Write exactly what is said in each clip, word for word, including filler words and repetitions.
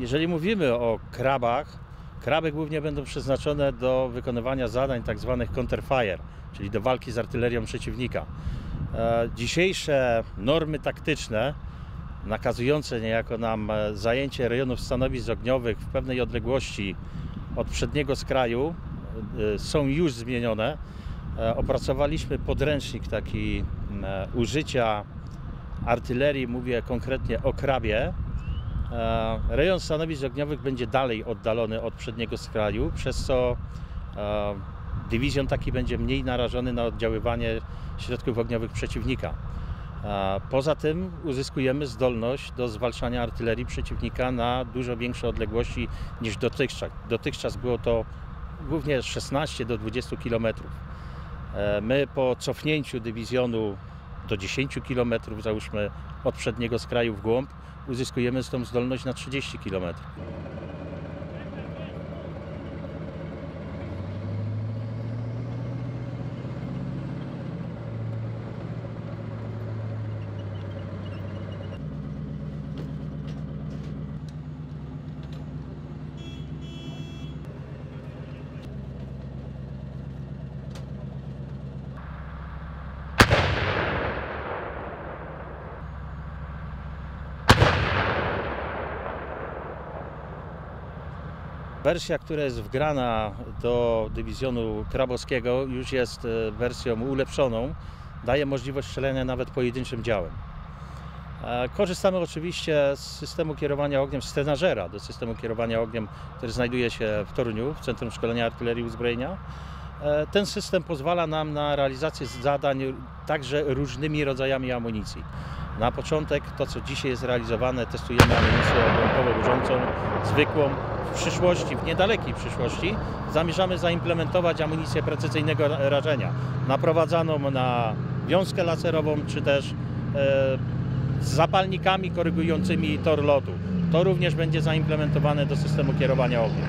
Jeżeli mówimy o krabach, kraby głównie będą przeznaczone do wykonywania zadań tzw. counterfire, czyli do walki z artylerią przeciwnika. Dzisiejsze normy taktyczne nakazujące niejako nam zajęcie rejonów stanowisk ogniowych w pewnej odległości od przedniego skraju są już zmienione. Opracowaliśmy podręcznik taki użycia artylerii, mówię konkretnie o krabie. Rejon stanowisk ogniowych będzie dalej oddalony od przedniego skraju, przez co dywizjon taki będzie mniej narażony na oddziaływanie środków ogniowych przeciwnika. Poza tym uzyskujemy zdolność do zwalczania artylerii przeciwnika na dużo większe odległości niż dotychczas. Dotychczas było to głównie szesnaście do dwudziestu kilometrów. My po cofnięciu dywizjonu do dziesięciu kilometrów, załóżmy od przedniego skraju w głąb, uzyskujemy tą zdolność na trzydzieści kilometrów. Wersja, która jest wgrana do dywizjonu krabowskiego, już jest wersją ulepszoną. Daje możliwość strzelania nawet pojedynczym działem. Korzystamy oczywiście z systemu kierowania ogniem, z trenażera do systemu kierowania ogniem, który znajduje się w Toruniu, w Centrum Szkolenia Artylerii i Uzbrojenia. Ten system pozwala nam na realizację zadań także różnymi rodzajami amunicji. Na początek to, co dzisiaj jest realizowane, testujemy amunicję obrębowo-burzącą, zwykłą. W przyszłości, w niedalekiej przyszłości zamierzamy zaimplementować amunicję precyzyjnego rażenia, naprowadzaną na wiązkę laserową, czy też e, z zapalnikami korygującymi tor lotu. To również będzie zaimplementowane do systemu kierowania ogniem.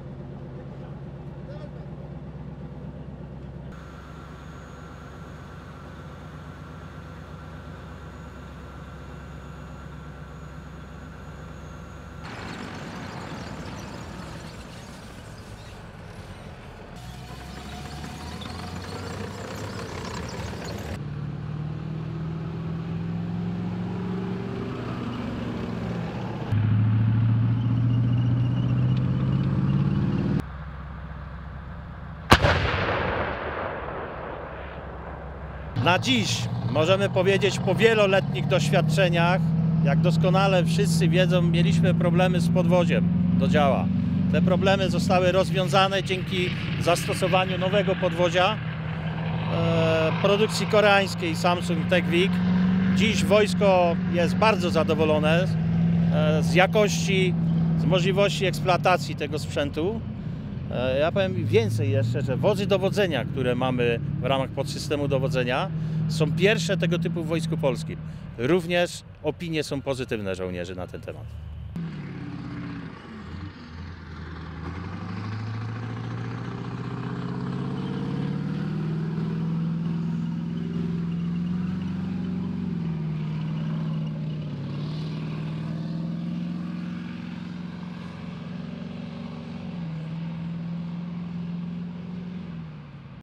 Na dziś możemy powiedzieć, po wieloletnich doświadczeniach, jak doskonale wszyscy wiedzą, mieliśmy problemy z podwoziem do działa. Te problemy zostały rozwiązane dzięki zastosowaniu nowego podwozia e, produkcji koreańskiej Samsung Techwik. Dziś wojsko jest bardzo zadowolone e, z jakości, z możliwości eksploatacji tego sprzętu. Ja powiem więcej jeszcze, że wozy dowodzenia, które mamy w ramach podsystemu dowodzenia, są pierwsze tego typu w Wojsku Polskim. Również opinie są pozytywne żołnierzy na ten temat.